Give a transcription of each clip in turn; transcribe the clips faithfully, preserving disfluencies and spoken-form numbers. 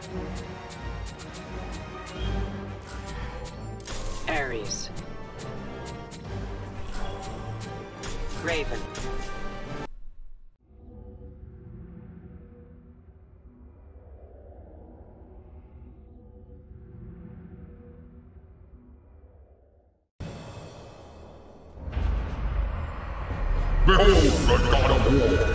Ares. Raven. Behold the god of war!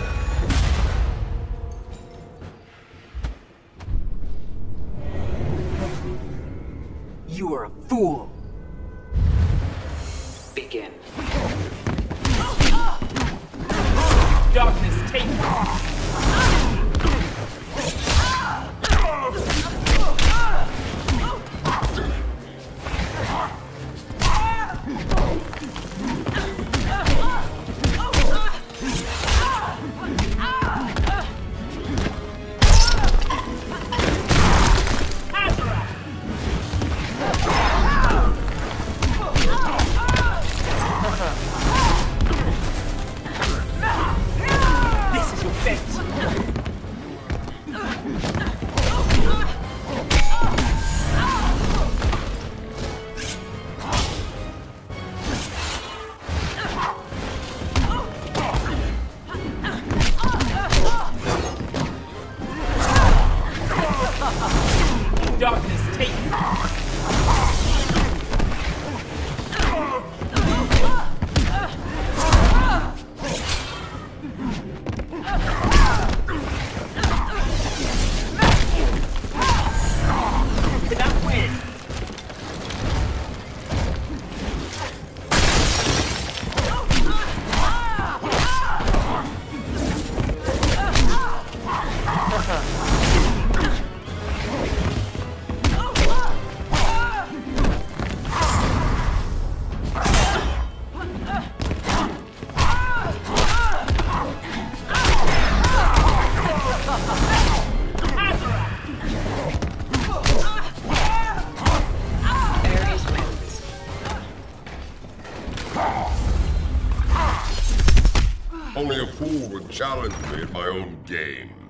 You are a fool. Begin. Darkness, take me! Darkness, take me! Only a fool would challenge me in my own game.